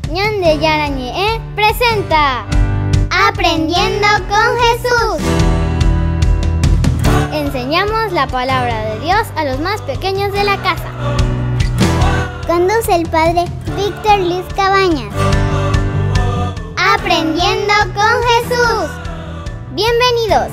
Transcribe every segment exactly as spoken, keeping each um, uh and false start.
Ñande Yarañe presenta Aprendiendo con Jesús. Enseñamos la palabra de Dios a los más pequeños de la casa. Conduce el padre Víctor Luis Cabañas. Aprendiendo con Jesús. Bienvenidos.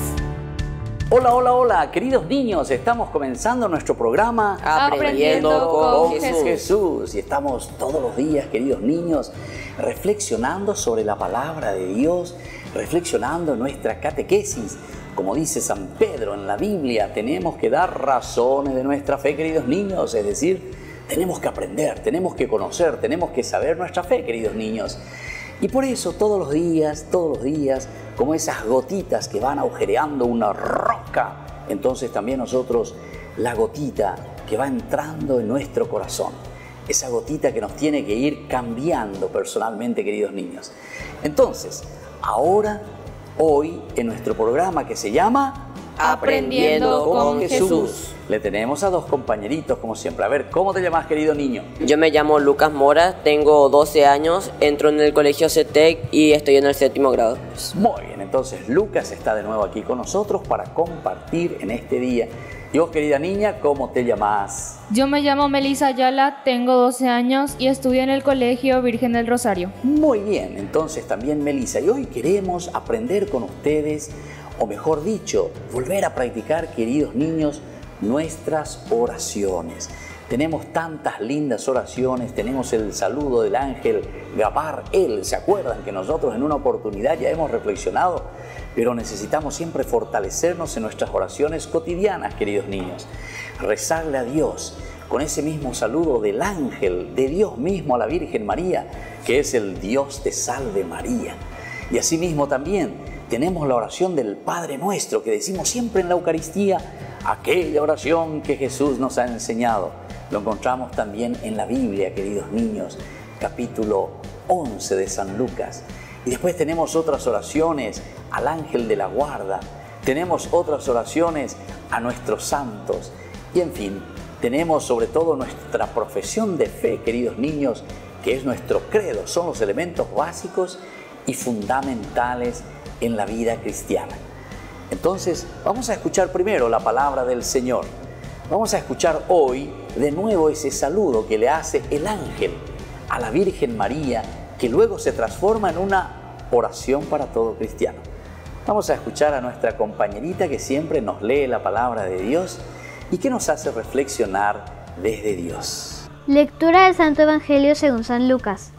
Hola, hola, hola, queridos niños, estamos comenzando nuestro programa Aprendiendo, Aprendiendo con, con Jesús. Jesús. Y estamos todos los días, queridos niños, reflexionando sobre la palabra de Dios, reflexionando en nuestra catequesis. Como dice San Pedro en la Biblia, tenemos que dar razones de nuestra fe, queridos niños, es decir, tenemos que aprender, tenemos que conocer, tenemos que saber nuestra fe, queridos niños. Y por eso todos los días, todos los días, como esas gotitas que van agujereando una roca, entonces también nosotros, la gotita que va entrando en nuestro corazón, esa gotita que nos tiene que ir cambiando personalmente, queridos niños. Entonces, ahora, hoy, en nuestro programa que se llama Aprendiendo con Jesús, le tenemos a dos compañeritos, como siempre. A ver, ¿cómo te llamas, querido niño? Yo me llamo Lucas Mora, tengo doce años, entro en el colegio CETEC y estoy en el séptimo grado. Muy bien, entonces Lucas está de nuevo aquí con nosotros para compartir en este día. Y vos, querida niña, ¿cómo te llamas? Yo me llamo Melissa Ayala, tengo doce años y estudio en el Colegio Virgen del Rosario. Muy bien, entonces también Melissa. Y hoy queremos aprender con ustedes, o mejor dicho, volver a practicar, queridos niños, nuestras oraciones. Tenemos tantas lindas oraciones, tenemos el saludo del ángel Gabriel. ¿Se acuerdan que nosotros en una oportunidad ya hemos reflexionado? Pero necesitamos siempre fortalecernos en nuestras oraciones cotidianas, queridos niños. Rezarle a Dios con ese mismo saludo del ángel, de Dios mismo a la Virgen María, que es el Dios te salve María. Y asimismo también tenemos la oración del Padre Nuestro, que decimos siempre en la Eucaristía, aquella oración que Jesús nos ha enseñado. Lo encontramos también en la Biblia, queridos niños, capítulo once de San Lucas. Y después tenemos otras oraciones al ángel de la guarda, tenemos otras oraciones a nuestros santos. Y en fin, tenemos sobre todo nuestra profesión de fe, queridos niños, que es nuestro credo. Son los elementos básicos y fundamentales en la vida cristiana. Entonces, vamos a escuchar primero la palabra del Señor. Vamos a escuchar hoy de nuevo ese saludo que le hace el ángel a la Virgen María, que luego se transforma en una oración para todo cristiano. Vamos a escuchar a nuestra compañerita que siempre nos lee la palabra de Dios y que nos hace reflexionar desde Dios. Lectura del Santo Evangelio según San Lucas.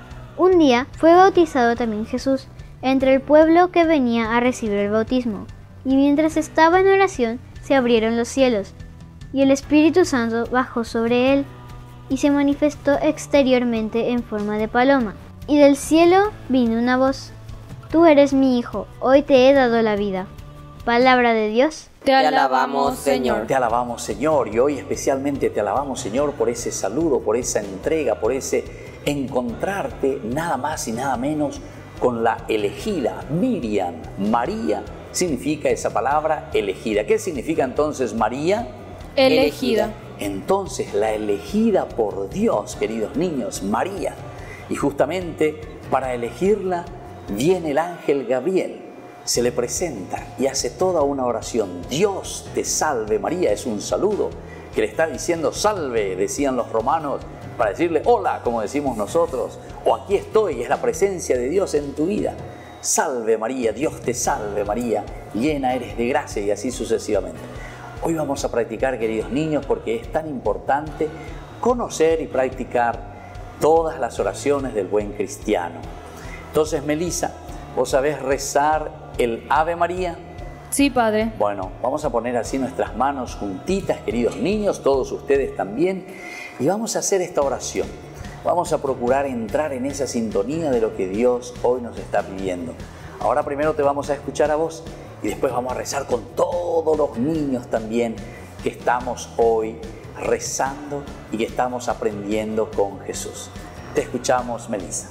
Un día fue bautizado también Jesús entre el pueblo que venía a recibir el bautismo, y mientras estaba en oración se abrieron los cielos, y el Espíritu Santo bajó sobre él, y se manifestó exteriormente en forma de paloma. Y del cielo vino una voz: Tú eres mi Hijo, hoy te he dado la vida. Palabra de Dios. Te alabamos, Señor. Te alabamos, Señor, y hoy especialmente te alabamos, Señor, por ese saludo, por esa entrega, por ese encontrarte nada más y nada menos con la elegida Miriam. María significa esa palabra elegida. ¿Qué significa entonces María? Elegida. Entonces la elegida por Dios, queridos niños, María. Y justamente para elegirla viene el ángel Gabriel, se le presenta y hace toda una oración. Dios te salve María, es un saludo que le está diciendo salve, decían los romanos, para decirle hola, como decimos nosotros, o aquí estoy, es la presencia de Dios en tu vida. Salve María, Dios te salve María, llena eres de gracia, y así sucesivamente. Hoy vamos a practicar, queridos niños, porque es tan importante conocer y practicar todas las oraciones del buen cristiano. Entonces, Melissa, ¿vos sabés rezar el Ave María? Sí, Padre. Bueno, vamos a poner así nuestras manos juntitas, queridos niños, todos ustedes también, y vamos a hacer esta oración. Vamos a procurar entrar en esa sintonía de lo que Dios hoy nos está pidiendo. Ahora primero te vamos a escuchar a vos y después vamos a rezar con todos los niños también que estamos hoy rezando y que estamos aprendiendo con Jesús. Te escuchamos, Melissa.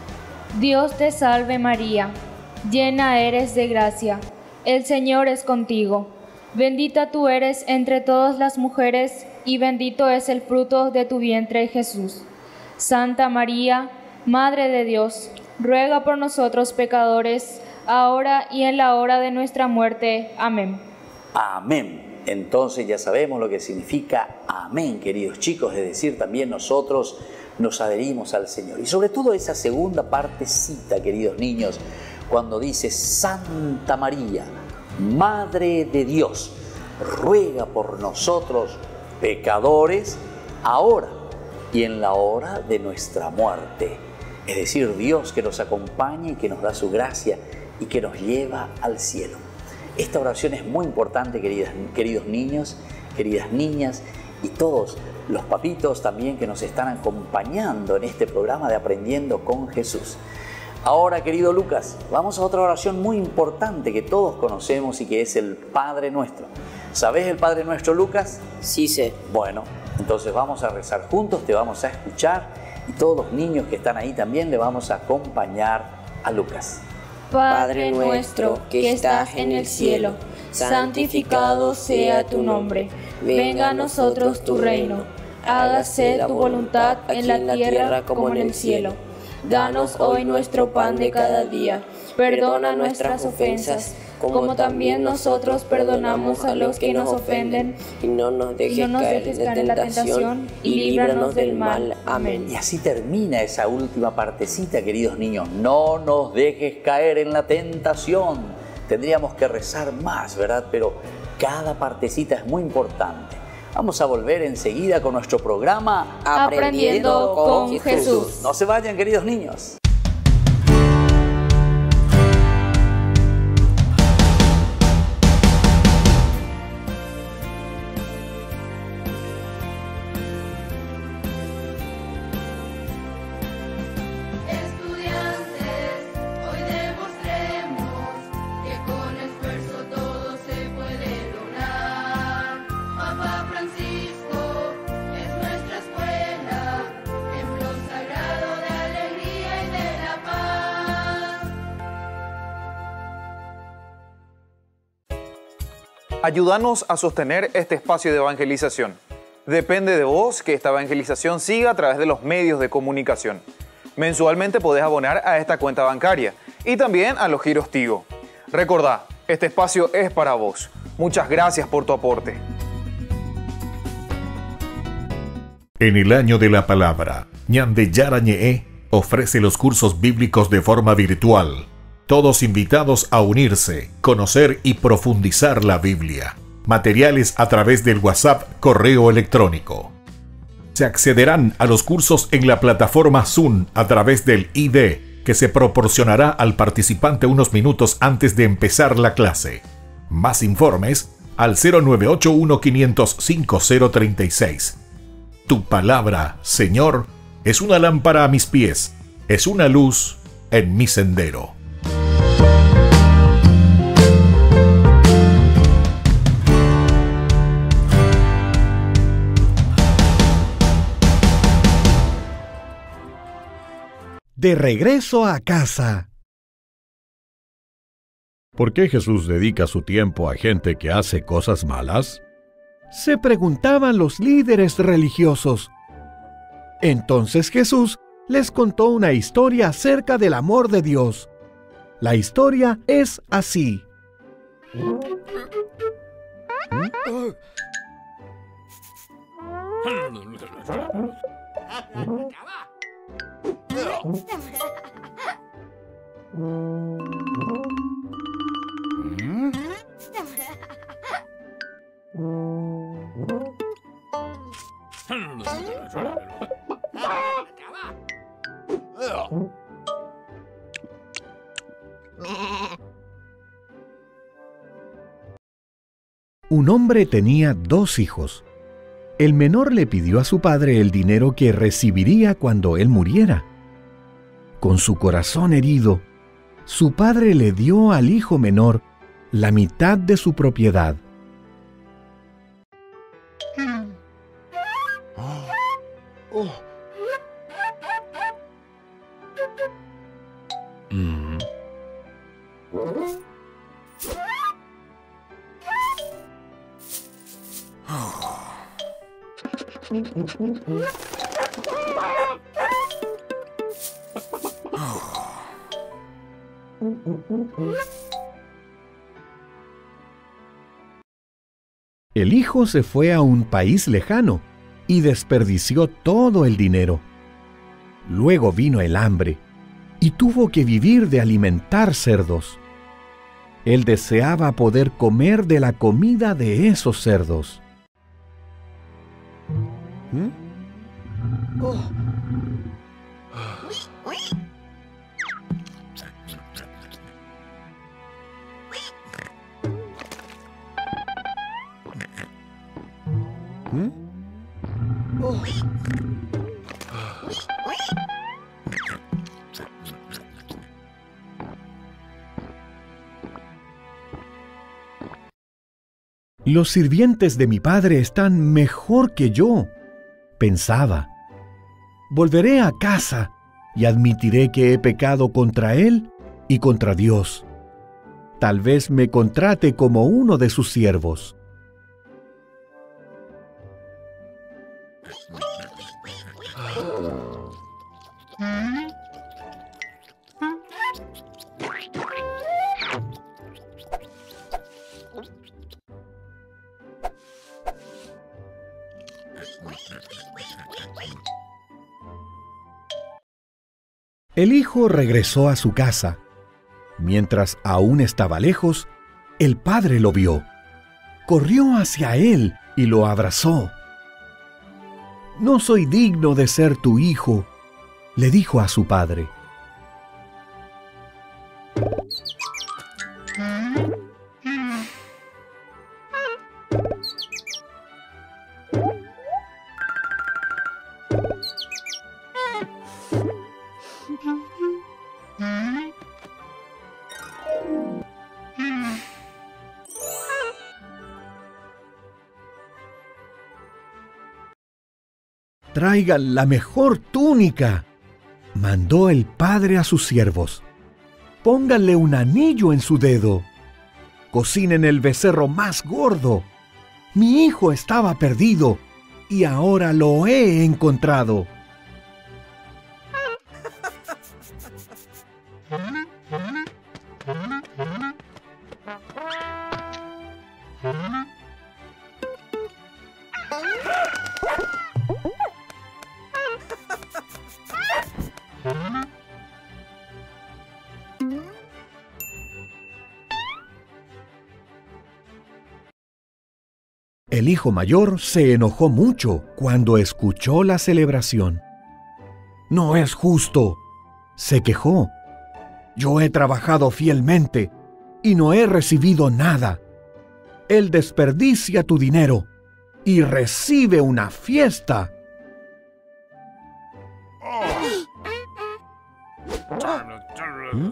Dios te salve María, llena eres de gracia, el Señor es contigo. Bendita tú eres entre todas las mujeres y bendito es el fruto de tu vientre, Jesús. Santa María, Madre de Dios, ruega por nosotros pecadores, ahora y en la hora de nuestra muerte. Amén. Amén. Entonces ya sabemos lo que significa amén, queridos chicos, es decir, también nosotros nos adherimos al Señor. Y sobre todo esa segunda partecita, queridos niños, cuando dice Santa María, Madre de Dios, ruega por nosotros pecadores, ahora y en la hora de nuestra muerte. Es decir, Dios que nos acompaña y que nos da su gracia y que nos lleva al cielo. Esta oración es muy importante, queridas, queridos niños, queridas niñas y todos los papitos también que nos están acompañando en este programa de Aprendiendo con Jesús. Ahora, querido Lucas, vamos a otra oración muy importante que todos conocemos y que es el Padre Nuestro. ¿Sabés el Padre Nuestro, Lucas? Sí sé. Bueno, entonces vamos a rezar juntos, te vamos a escuchar y todos los niños que están ahí también le vamos a acompañar a Lucas. Padre nuestro que estás en el cielo, santificado sea tu nombre. Venga a nosotros tu reino. Hágase tu voluntad en la tierra como en el cielo. Danos hoy nuestro pan de cada día. Perdona nuestras ofensas, como también nosotros perdonamos a los que nos ofenden. Y no nos dejes, y no nos caer, dejes en caer en la tentación, y líbranos del mal. Amén. Y así termina esa última partecita, queridos niños. No nos dejes caer en la tentación. Tendríamos que rezar más, ¿verdad? Pero cada partecita es muy importante. Vamos a volver enseguida con nuestro programa Aprendiendo con Jesús. No se vayan, queridos niños. Ayúdanos a sostener este espacio de evangelización. Depende de vos que esta evangelización siga a través de los medios de comunicación. Mensualmente podés abonar a esta cuenta bancaria y también a los giros Tigo. Recordá, este espacio es para vos. Muchas gracias por tu aporte. En el año de la palabra, Ñande Yarañe ofrece los cursos bíblicos de forma virtual. Todos invitados a unirse, conocer y profundizar la Biblia. Materiales a través del WhatsApp, correo electrónico. Se accederán a los cursos en la plataforma Zoom a través del I D, que se proporcionará al participante unos minutos antes de empezar la clase. Más informes al cero nueve ocho uno, cinco cero cinco, cero tres seis. Tu palabra, Señor, es una lámpara a mis pies, es una luz en mi sendero. De regreso a casa. ¿Por qué Jesús dedica su tiempo a gente que hace cosas malas? Se preguntaban los líderes religiosos. Entonces Jesús les contó una historia acerca del amor de Dios. La historia es así. Un hombre tenía dos hijos. El menor le pidió a su padre el dinero que recibiría cuando él muriera. Con su corazón herido, su padre le dio al hijo menor la mitad de su propiedad. Mm. El hijo se fue a un país lejano y desperdició todo el dinero. Luego vino el hambre y tuvo que vivir de alimentar cerdos. Él deseaba poder comer de la comida de esos cerdos. ¿Mm? Oh. ¿Mm? Oh. Los sirvientes de mi padre están mejor que yo, pensaba. Volveré a casa y admitiré que he pecado contra él y contra Dios. Tal vez me contrate como uno de sus siervos. El hijo regresó a su casa. Mientras aún estaba lejos, el padre lo vio. Corrió hacia él y lo abrazó. «No soy digno de ser tu hijo», le dijo a su padre. «Traigan la mejor túnica», mandó el padre a sus siervos. «Pónganle un anillo en su dedo. Cocinen el becerro más gordo. Mi hijo estaba perdido y ahora lo he encontrado». El hijo mayor se enojó mucho cuando escuchó la celebración. «No es justo», se quejó. «Yo he trabajado fielmente y no he recibido nada. Él desperdicia tu dinero y recibe una fiesta». ¿Mm?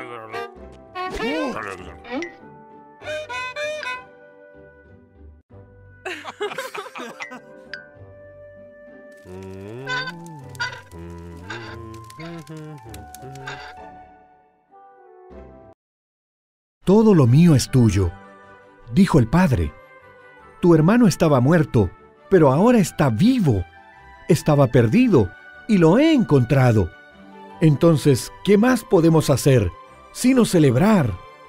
«Todo lo mío es tuyo», dijo el padre. «Tu hermano estaba muerto, pero ahora está vivo. Estaba perdido y lo he encontrado. Entonces, ¿qué más podemos hacer sino celebrar?»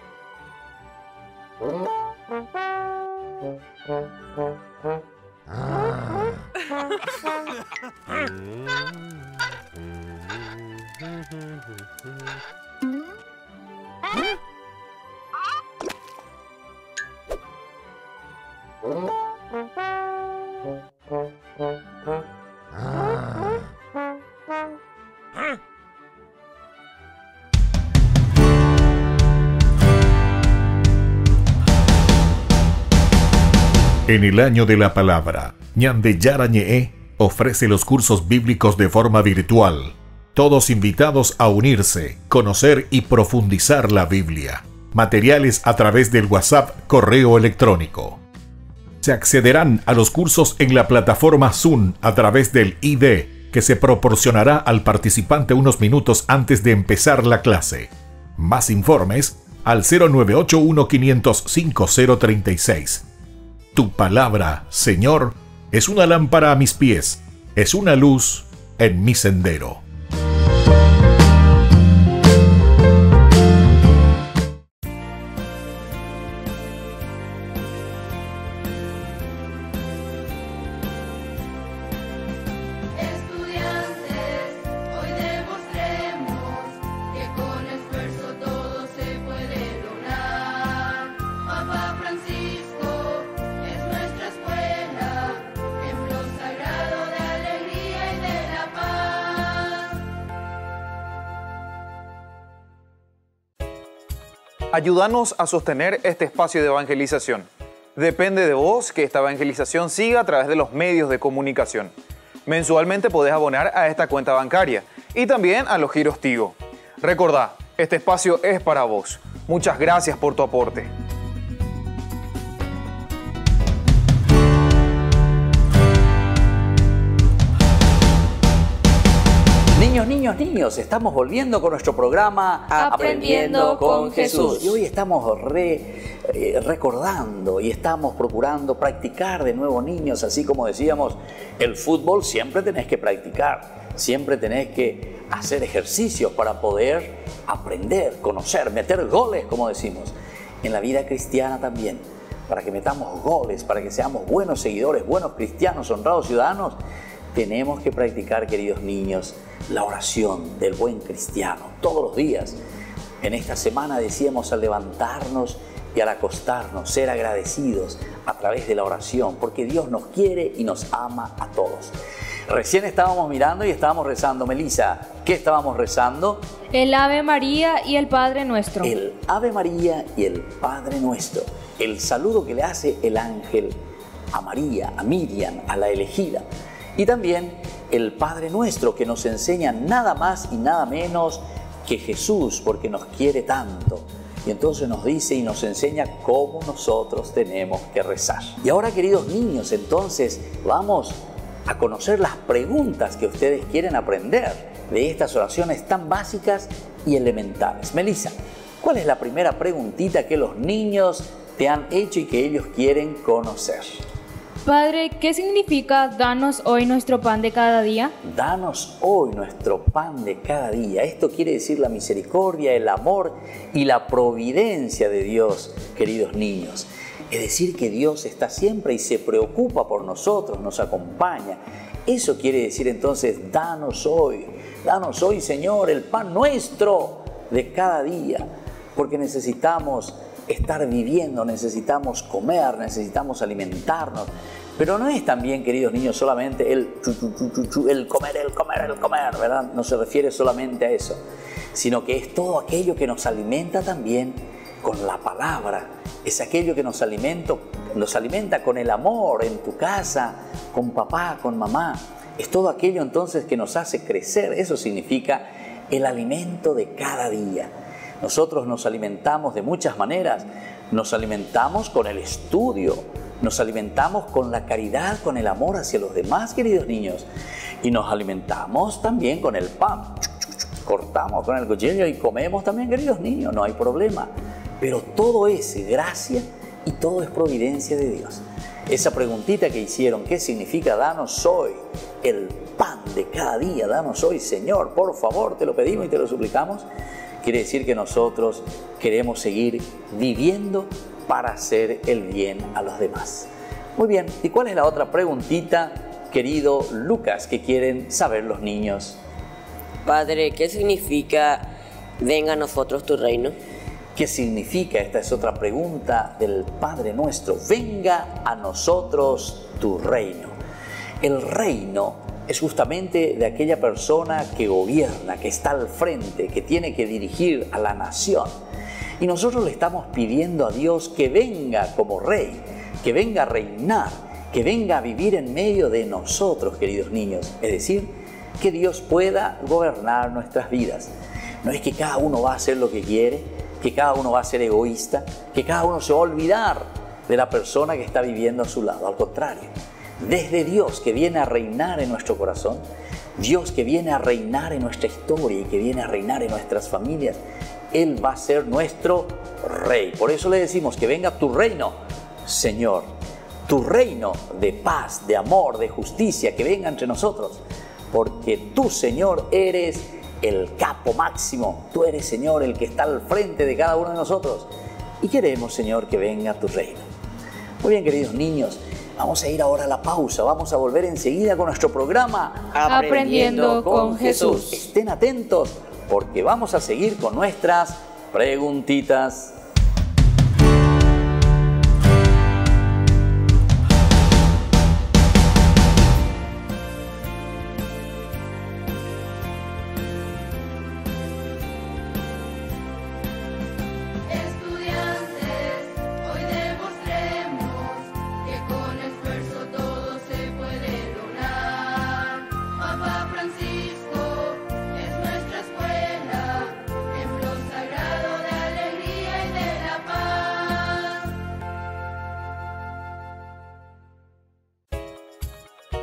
En el año de la palabra, Ñande Yarañe ofrece los cursos bíblicos de forma virtual. Todos invitados a unirse, conocer y profundizar la Biblia. Materiales a través del WhatsApp, correo electrónico. Se accederán a los cursos en la plataforma Zoom a través del I D, que se proporcionará al participante unos minutos antes de empezar la clase. Más informes al cero nueve ocho uno cinco cero cinco cero tres seis. Tu palabra, Señor, es una lámpara a mis pies, es una luz en mi sendero. Ayúdanos a sostener este espacio de evangelización. Depende de vos que esta evangelización siga a través de los medios de comunicación. Mensualmente podés abonar a esta cuenta bancaria y también a los giros Tigo. Recordá, este espacio es para vos. Muchas gracias por tu aporte. Niños, niños, niños, estamos volviendo con nuestro programa Aprendiendo con Jesús. Y hoy estamos re, eh, recordando y estamos procurando practicar de nuevo, niños, así como decíamos, el fútbol siempre tenés que practicar, siempre tenés que hacer ejercicios para poder aprender, conocer, meter goles, como decimos. En la vida cristiana también, para que metamos goles, para que seamos buenos seguidores, buenos cristianos, honrados ciudadanos, tenemos que practicar, queridos niños, la oración del buen cristiano todos los días. En esta semana decíamos al levantarnos y al acostarnos, ser agradecidos a través de la oración, porque Dios nos quiere y nos ama a todos. Recién estábamos mirando y estábamos rezando. Melissa, ¿qué estábamos rezando? El Ave María y el Padre Nuestro. El Ave María y el Padre Nuestro. El saludo que le hace el ángel a María, a Miriam, a la elegida. Y también el Padre Nuestro, que nos enseña nada más y nada menos que Jesús, porque nos quiere tanto. Y entonces nos dice y nos enseña cómo nosotros tenemos que rezar. Y ahora, queridos niños, entonces vamos a conocer las preguntas que ustedes quieren aprender de estas oraciones tan básicas y elementales. Melissa, ¿cuál es la primera preguntita que los niños te han hecho y que ellos quieren conocer? Padre, ¿qué significa danos hoy nuestro pan de cada día? Danos hoy nuestro pan de cada día. Esto quiere decir la misericordia, el amor y la providencia de Dios, queridos niños. Es decir, que Dios está siempre y se preocupa por nosotros, nos acompaña. Eso quiere decir entonces, danos hoy, danos hoy, Señor, el pan nuestro de cada día, porque necesitamos estar viviendo, necesitamos comer, necesitamos alimentarnos. Pero no es también, queridos niños, solamente el, chu, chu, chu, chu, chu, el comer, el comer, el comer, ¿verdad? No se refiere solamente a eso, sino que es todo aquello que nos alimenta también con la palabra. Es aquello que nos alimenta, nos alimenta con el amor en tu casa, con papá, con mamá. Es todo aquello entonces que nos hace crecer. Eso significa el alimento de cada día. Nosotros nos alimentamos de muchas maneras. Nos alimentamos con el estudio, nos alimentamos con la caridad, con el amor hacia los demás, queridos niños. Y nos alimentamos también con el pan. Cortamos con el cuchillo y comemos también, queridos niños, no hay problema. Pero todo es gracia y todo es providencia de Dios. Esa preguntita que hicieron, ¿qué significa danos hoy el pan de cada día? Danos hoy, Señor, por favor, te lo pedimos y te lo suplicamos. Quiere decir que nosotros queremos seguir viviendo para hacer el bien a los demás. Muy bien, ¿y cuál es la otra preguntita, querido Lucas, que quieren saber los niños? Padre, ¿qué significa venga a nosotros tu reino? ¿Qué significa? Esta es otra pregunta del Padre Nuestro. Venga a nosotros tu reino. El reino es justamente de aquella persona que gobierna, que está al frente, que tiene que dirigir a la nación. Y nosotros le estamos pidiendo a Dios que venga como rey, que venga a reinar, que venga a vivir en medio de nosotros, queridos niños. Es decir, que Dios pueda gobernar nuestras vidas. No es que cada uno va a hacer lo que quiere, que cada uno va a ser egoísta, que cada uno se va a olvidar de la persona que está viviendo a su lado. Al contrario, desde Dios que viene a reinar en nuestro corazón, Dios que viene a reinar en nuestra historia y que viene a reinar en nuestras familias, Él va a ser nuestro Rey. Por eso le decimos que venga tu reino, Señor, tu reino de paz, de amor, de justicia, que venga entre nosotros, porque tú, Señor, eres el capo máximo. Tú eres, Señor, el que está al frente de cada uno de nosotros y queremos, Señor, que venga tu reino. Muy bien, queridos niños, vamos a ir ahora a la pausa. Vamos a volver enseguida con nuestro programa Aprendiendo con Jesús. Estén atentos porque vamos a seguir con nuestras preguntitas. Estudiar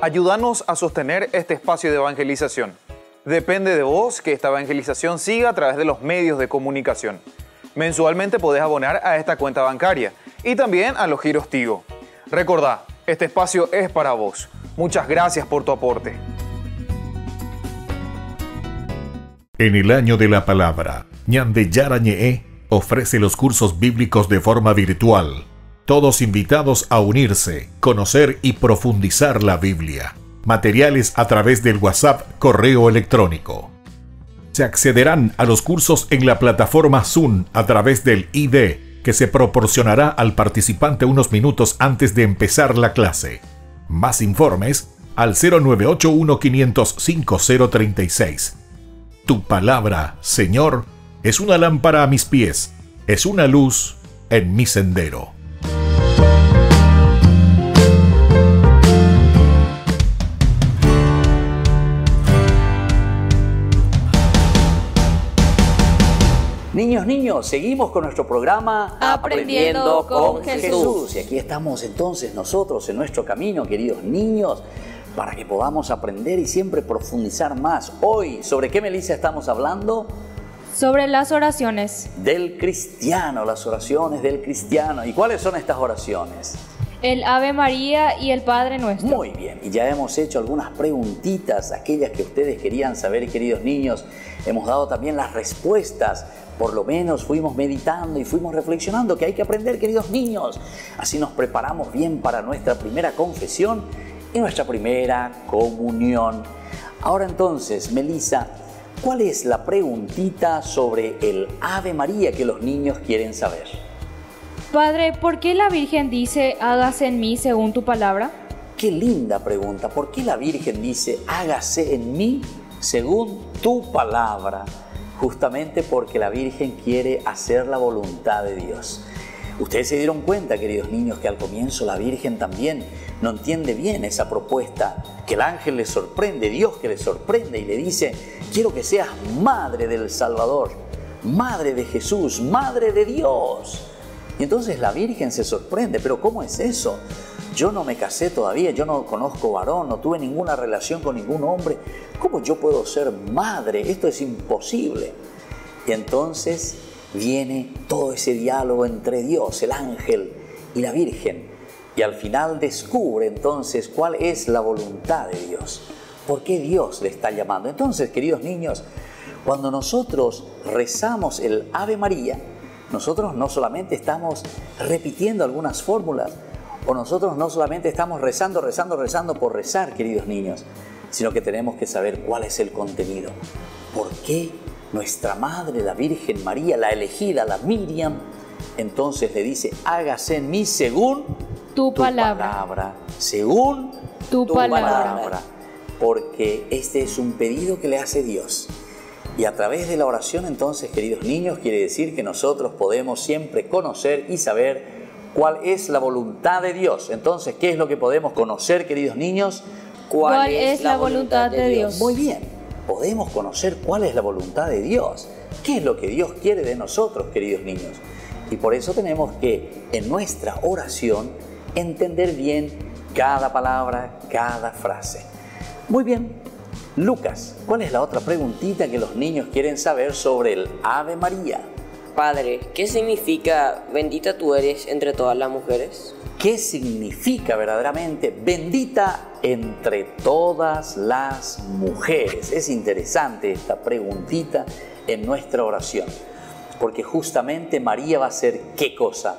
Ayúdanos a sostener este espacio de evangelización. Depende de vos que esta evangelización siga a través de los medios de comunicación. Mensualmente podés abonar a esta cuenta bancaria y también a los giros Tigo. Recordá, este espacio es para vos. Muchas gracias por tu aporte. En el año de la palabra, Ñande Yarañe ofrece los cursos bíblicos de forma virtual. Todos invitados a unirse, conocer y profundizar la Biblia. Materiales a través del WhatsApp, correo electrónico. Se accederán a los cursos en la plataforma Zoom a través del I D, que se proporcionará al participante unos minutos antes de empezar la clase. Más informes al cero nueve ocho uno, cinco cero cinco cero tres seis. Tu palabra, Señor, es una lámpara a mis pies, es una luz en mi sendero. Niños, niños, seguimos con nuestro programa Aprendiendo con Jesús. Y aquí estamos entonces nosotros en nuestro camino, queridos niños, para que podamos aprender y siempre profundizar más. Hoy, ¿sobre qué, Melissa, estamos hablando? Sobre las oraciones. Del cristiano, las oraciones del cristiano. ¿Y cuáles son estas oraciones? El Ave María y el Padre Nuestro. Muy bien, y ya hemos hecho algunas preguntitas, aquellas que ustedes querían saber, queridos niños. Hemos dado también las respuestas. Por lo menos fuimos meditando y fuimos reflexionando que hay que aprender, queridos niños. Así nos preparamos bien para nuestra primera confesión y nuestra primera comunión. Ahora entonces, Melissa, ¿cuál es la preguntita sobre el Ave María que los niños quieren saber? Padre, ¿por qué la Virgen dice, hágase en mí según tu palabra? Qué linda pregunta. ¿Por qué la Virgen dice, hágase en mí según tu palabra? Justamente porque la Virgen quiere hacer la voluntad de Dios. Ustedes se dieron cuenta, queridos niños, que al comienzo la Virgen también no entiende bien esa propuesta, que el ángel le sorprende, Dios que le sorprende y le dice, quiero que seas madre del Salvador, madre de Jesús, madre de Dios. Y entonces la Virgen se sorprende, pero ¿cómo es eso? Yo no me casé todavía, yo no conozco varón, no tuve ninguna relación con ningún hombre. ¿Cómo yo puedo ser madre? Esto es imposible. Y entonces viene todo ese diálogo entre Dios, el ángel y la Virgen. Y al final descubre entonces cuál es la voluntad de Dios. ¿Por qué Dios le está llamando? Entonces, queridos niños, cuando nosotros rezamos el Ave María, nosotros no solamente estamos repitiendo algunas fórmulas, o nosotros no solamente estamos rezando, rezando, rezando por rezar, queridos niños, sino que tenemos que saber cuál es el contenido. ¿Por qué nuestra Madre, la Virgen María, la elegida, la Miriam, entonces le dice, hágase en mí según tu, tu palabra. palabra? Según tu, tu palabra. palabra. Porque este es un pedido que le hace Dios. Y a través de la oración, entonces, queridos niños, quiere decir que nosotros podemos siempre conocer y saber cuál es la voluntad de Dios. Entonces, ¿qué es lo que podemos conocer, queridos niños? ¿Cuál, ¿Cuál es la voluntad de Dios? Muy bien, podemos conocer cuál es la voluntad de Dios. ¿Qué es lo que Dios quiere de nosotros, queridos niños? Y por eso tenemos que, en nuestra oración, entender bien cada palabra, cada frase. Muy bien. Lucas, ¿cuál es la otra preguntita que los niños quieren saber sobre el Ave María? Padre, ¿qué significa bendita tú eres entre todas las mujeres? ¿Qué significa verdaderamente bendita entre todas las mujeres? Es interesante esta preguntita en nuestra oración, porque justamente María va a ser ¿qué cosa?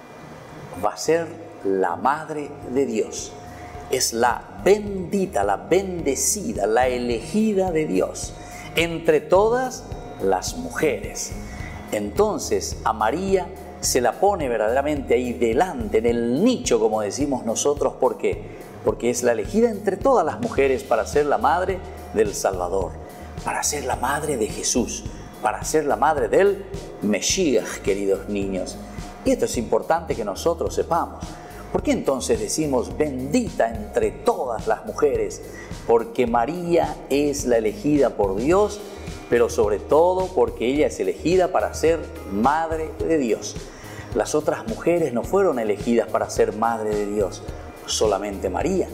Va a ser la Madre de Dios. Es la bendita, la bendecida, la elegida de Dios entre todas las mujeres. Entonces a María se la pone verdaderamente ahí delante, en el nicho, como decimos nosotros. ¿Por qué? Porque es la elegida entre todas las mujeres para ser la madre del Salvador, para ser la madre de Jesús, para ser la madre del Mesías, queridos niños. Y esto es importante que nosotros sepamos. ¿Por qué entonces decimos bendita entre todas las mujeres? Porque María es la elegida por Dios, pero sobre todo porque ella es elegida para ser madre de Dios. Las otras mujeres no fueron elegidas para ser madre de Dios, solamente María.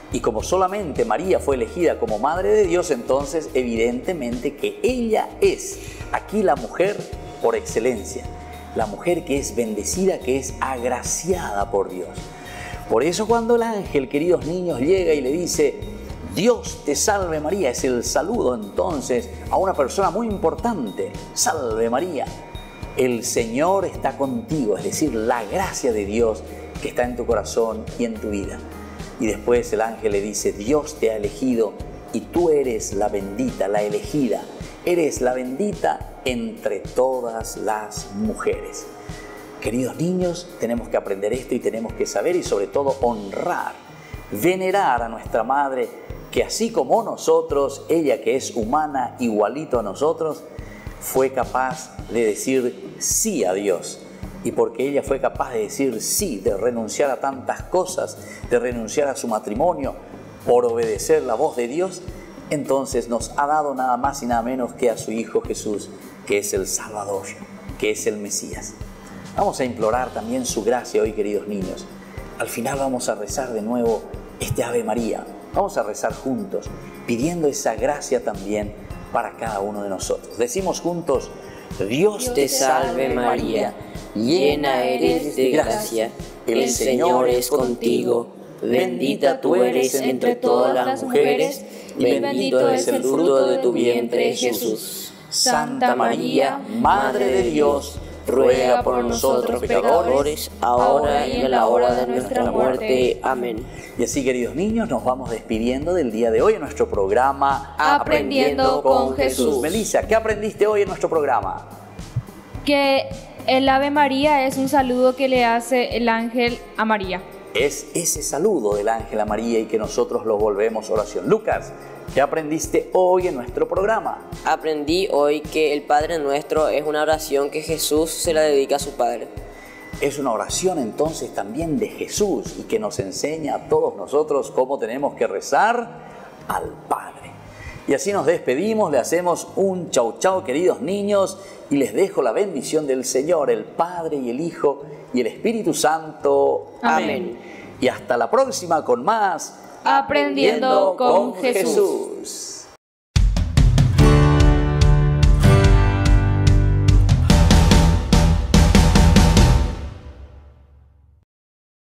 Y como solamente María fue elegida como Madre de Dios, entonces evidentemente que ella es aquí la mujer por excelencia, la mujer que es bendecida, que es agraciada por Dios. Por eso cuando el ángel, queridos niños, llega y le dice, Dios te salve María, es el saludo entonces a una persona muy importante, salve María. El Señor está contigo, es decir, la gracia de Dios que está en tu corazón y en tu vida. Y después el ángel le dice, Dios te ha elegido y tú eres la bendita, la elegida. Eres la bendita entre todas las mujeres. Queridos niños, tenemos que aprender esto y tenemos que saber y sobre todo honrar, venerar a nuestra Madre, que así como nosotros, ella que es humana igualito a nosotros, fue capaz de decir sí a Dios. Y porque ella fue capaz de decir sí, de renunciar a tantas cosas, de renunciar a su matrimonio por obedecer la voz de Dios, entonces nos ha dado nada más y nada menos que a su Hijo Jesús, que es el Salvador, que es el Mesías. Vamos a implorar también su gracia hoy, queridos niños. Al final vamos a rezar de nuevo este Ave María. Vamos a rezar juntos, pidiendo esa gracia también para cada uno de nosotros. Decimos juntos, Dios te salve María, llena eres de gracia, el Señor es contigo, bendita tú eres entre todas las mujeres, y bendito es el fruto de tu vientre, Jesús. Santa María, Madre de Dios, ruega por nosotros pecadores, ahora y en la hora de nuestra muerte. Amén. Y así, queridos niños, nos vamos despidiendo del día de hoy en nuestro programa Aprendiendo con Jesús. Melissa, ¿qué aprendiste hoy en nuestro programa? Que el Ave María es un saludo que le hace el ángel a María. Es ese saludo del ángel a María y que nosotros lo volvemos oración. Lucas, ¿qué aprendiste hoy en nuestro programa? Aprendí hoy que el Padre Nuestro es una oración que Jesús se la dedica a su Padre. Es una oración entonces también de Jesús y que nos enseña a todos nosotros cómo tenemos que rezar al Padre. Y así nos despedimos, le hacemos un chau chau, queridos niños, y les dejo la bendición del Señor, el Padre y el Hijo y el Espíritu Santo. Amén. Y hasta la próxima con más Aprendiendo con Jesús. Jesús.